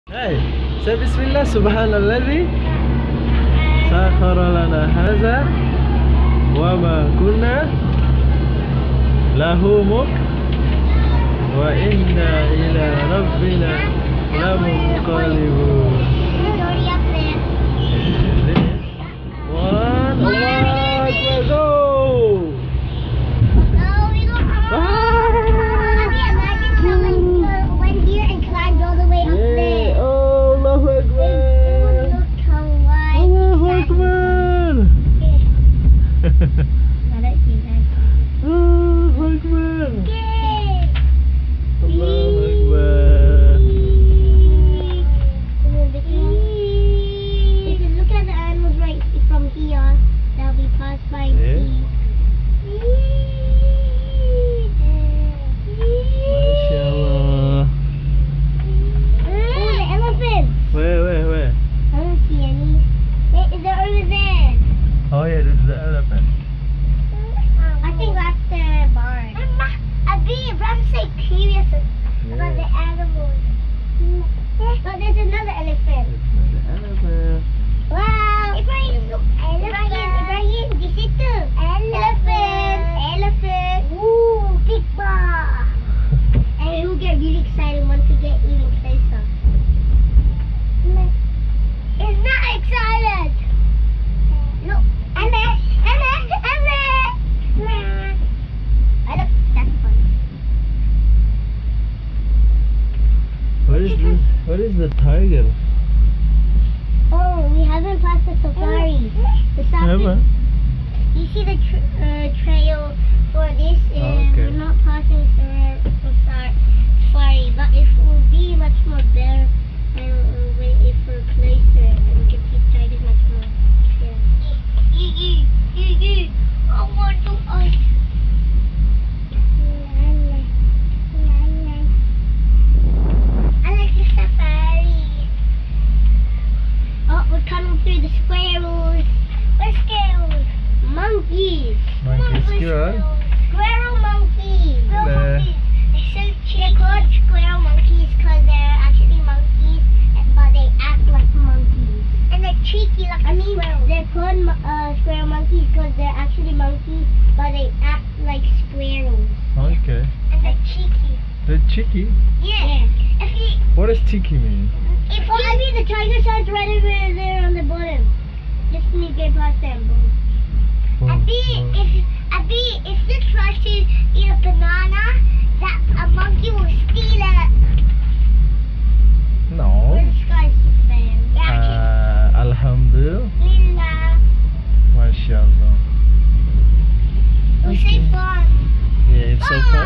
Hey, say Bismillah, Subhanalladzi sakhara lana hadza wa ma kunna lahu wa inna ila rabbina lamunqalibun. One, Allahu Akbar, go! Oh yeah, this is the elephant. I think that's the barn. I'm so curious about the animals. But there's another elephant. It's another elephant. Wow! Ibrahim, look! Ibrahim, di situ. Elephant. Ooh, big bar. And you'll get really excited once we get even closer. It's not excited. Look. What is the tiger? Oh, we haven't passed the safari. You see the trail for this, and okay. We're not passing safari, but it will be much more better if we're closer and we can see tigers much more. I want to ice. I like the safari. Oh, we're coming through the squirrels. What squirrels? Monkeys. Squirrel monkeys. They're so cute. They're called squirrel monkeys because they're actually monkeys, but they act like monkeys. And they're cheeky like squirrels. They're called squirrel monkeys because they're actually monkeys, but they act like squirrels. Okay. And they're cheeky. They're cheeky? Yeah. What does cheeky mean? The tiger signs right over there on the bottom. Just need to get past them. If you try to eat a banana, a monkey will steal it. No. This guy's so fair. Alhamdulillah. MashaAllah. It was so fun. Yeah, it's so fun.